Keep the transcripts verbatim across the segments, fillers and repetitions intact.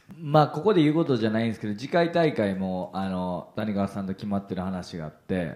まあここで言うことじゃないんですけど、次回大会もあの谷川さんと決まってる話があって、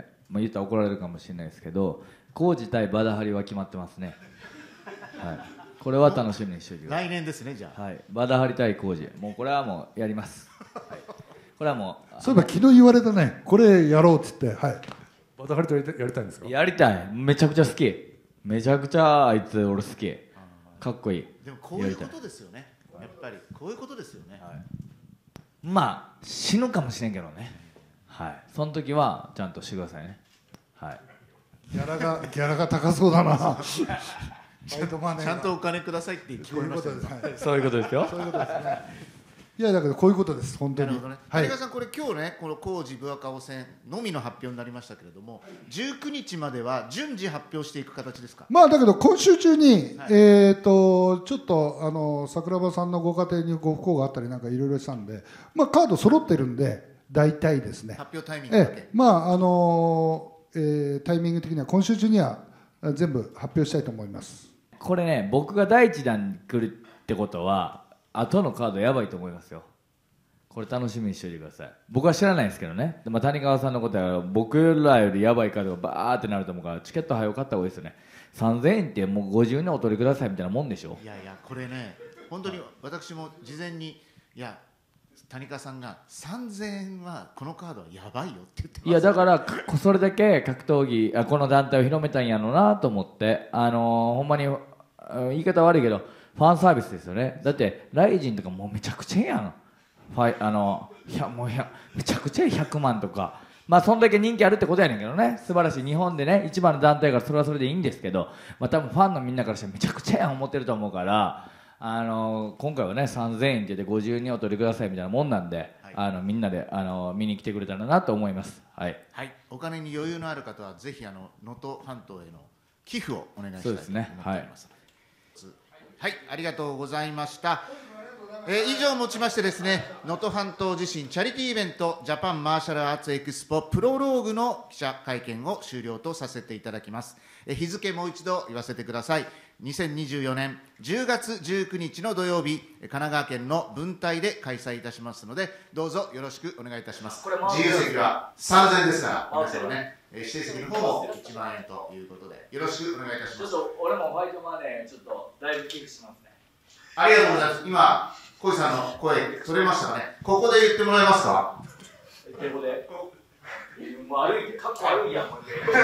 まあ、言ったら怒られるかもしれないですけど、浩二対バダハリは決まってますね。はい、これは楽しみにしておいてください。 来年ですね、じゃあ。 はい、バダハリ対浩二、もうこれはもうやります。はい、これはもうそういえば昨日言われたね、これやろうっつって、はい、バタハリとやりたいやりたいんですか？ やりたい、めちゃくちゃ好き、めちゃくちゃあいつ俺好き、かっこいい。 でもこういうことですよね、やっぱりこういうことですよね。 はい、まあ死ぬかもしれんけどね、はい、その時はちゃんとしてくださいね。はい、 ギャラがギャラが高そうだな。 ちゃんとちゃんとお金くださいって聞こえましたね。 そういうことですよ。 そういうことですね。いやだけどこういうことです本当に。 なるほどね。谷川さん、これ今日ね、この工事ブアカオ戦のみの発表になりましたけれども、じゅうくにちまでは順次発表していく形ですか？ まあだけど今週中に、 はい、 えっとちょっとあの桜庭さんのご家庭にご不幸があったりなんかいろいろしたんで、まあカード揃ってるんで大体ですね。 発表タイミングだけ。 ええ、まああの、えー、タイミング的には今週中には全部発表したいと思います。 これね、僕が第一弾に来るってことは後のカードやばいと思いますよ。これ楽しみにしておいてください。僕は知らないんですけどね、まあ、谷川さんのことは僕らよりやばいカードがバーってなると思うから、チケット早く買った方がいいですよね。さんぜんえんってもうごじゅうえんお取りくださいみたいなもんでしょ。 いやいや、これね、本当に私も事前に、いや谷川さんがさんぜんえんはこのカードはやばいよって言ってます。 いやだからそれだけ格闘技あこの団体を広めたんやろうなと思って、あのー、ほんまに言い方悪いけどファンサービスですよね。だってライジンとかもうめちゃくちゃやん。ファイあのいやもうやめちゃくちゃひゃくまんとか、まあそんだけ人気あるってことやねんけどね、素晴らしい、日本でね一番の団体からそれはそれでいいんですけど、まあ多分ファンのみんなからしてめちゃくちゃやん思ってると思うから、あの今回はねさんぜんえんって言ってごじゅうにんお取りくださいみたいなもんなんで、はい、あのみんなであの見に来てくれたらなと思います。はい、 はい、お金に余裕のある方はぜひあの能登半島への寄付をお願いしたいと思っております。はい、ありがとうございました。えー、以上をもちましてですね、能登半島地震チャリティーイベントジャパンマーシャルアーツエクスポプロローグの記者会見を終了とさせていただきます。えー、日付もう一度言わせてください。にせんにじゅうよねんじゅうがつじゅうくにちの土曜日、神奈川県の分隊で開催いたしますので、どうぞよろしくお願いいたします。自由席はさんぜんえんですから、皆様ね、えー、指定席の方もいちまんえんということで、よろしくお願いいたします。 ちょっと俺もホワイトマネーちょっとだいぶ寄付しますね。 ありがとうございます。今小井さんの声取れましたかね。ここで言ってもらえますか。 ここで。もう歩いて、かっこ悪いやん。もう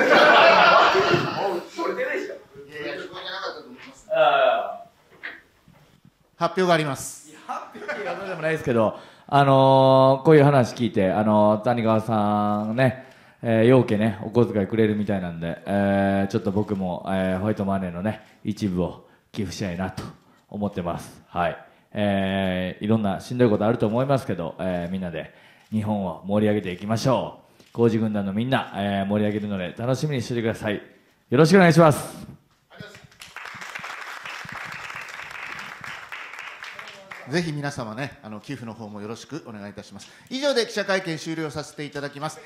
取れてないじゃん。いやいや、聞こえてなかったと思います。 発表があります。 いや、発表がどうでもないですけど、あのー、こういう話聞いて、あのー、谷川さんね、えー、ようけね、お小遣いくれるみたいなんで、えー、ちょっと僕も、えー、ホワイトマネーのね、一部を寄付したいなと思ってます。はい。えー、いろんなしんどいことあると思いますけど、えー、みんなで日本を盛り上げていきましょう。工事軍団のみんな、えー、盛り上げるので楽しみにしていてください。よろしくお願いします。 ぜひ皆様ね、あの寄付の方もよろしくお願いいたします。以上で記者会見終了させていただきます。